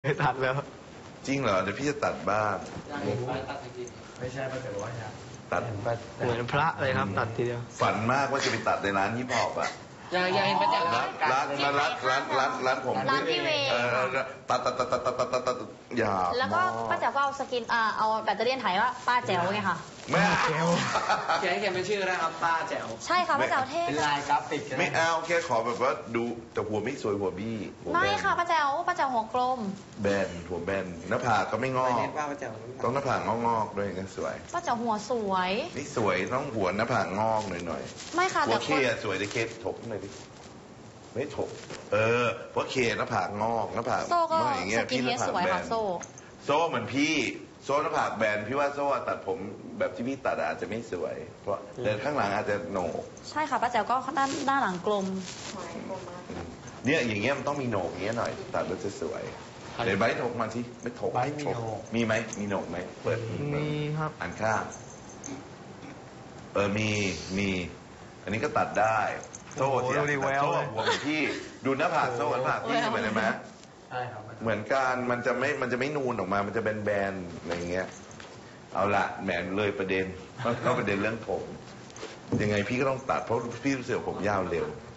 ไม่ตัดแล้วจริงเหรอเดี๋ยวพี่จะตัดบ้างไม่ใช่ป้าเจ๋อว่าตัดเหมือนพระเลยครับตัดทีเดียวฝันมากว่าจะไปตัดในร้านฮิปฮอปอ่ะอยากเห็นป้าแจ๋วร้านผมร้านพี่เวย์ตัดอย่าแล้วก็ป้าแจ๋วก็เอาสกินเอาแบตเตอรี่ถ่ายว่าป้าแจ๋วไงค่ะแม่แจ๋วเขียนเป็นชื่อนะครับป้าแจ๋วใช่ค่ะป้าแจ๋วเท่เป็นลายกราฟิกไม่เอาแค่ขอแบบว่าดูแต่หัวไม่สวยหัวบี้ไม่ค่ะป้าแจ๋วหัวกลมแบนหัวแบนหน้าผากก็ไม่งอกต้องหน้าผากงอกๆด้วยกันสวยป้าแจ๋วหัวสวยนี่สวยต้องหัวหน้าผากงอกหน่อยไม่ค่ะหัวเคสวยแต่เคถกหน่อยดิไม่ถกเพราะเคหน้าผากงอกหน้าผากโซ่ก็สกินเฮดสวยค่ะโซ่เหมือนพี่โซ่หน้าผากแบนพี่ว่าโซ่ตัดผมแบบที่พี่ตัดอาจจะไม่สวยเพราะเดินข้างหลังอาจจะโหนกใช่ค่ะป้าแจ๋วก็ด้านหลังกลมเนี่ยอย่างเงี้ยมันต้องมีโหนกอย่างเงี้ยหน่อยตัดแล้วจะสวยเดี๋ยวใบถกมาที่ไม่ถกมีไหมมีโหนกไหมเปิดมีครับอันข้างมีอันนี้ก็ตัดได้โซ่เสียโซ่หัวพี่ดูหน้าผากโซ่หน้าผากพี่เหมือนไหมใช่ครับเหมือนกันมันจะไม่นูนออกมามันจะแบนๆอะไรเงี้ยเอาละแหมเลยประเด็นเข้าประเด็นเรื่องผมยังไงพี่ก็ต้องตัดเพราะพี่รู้สึกผมยาวเร็ว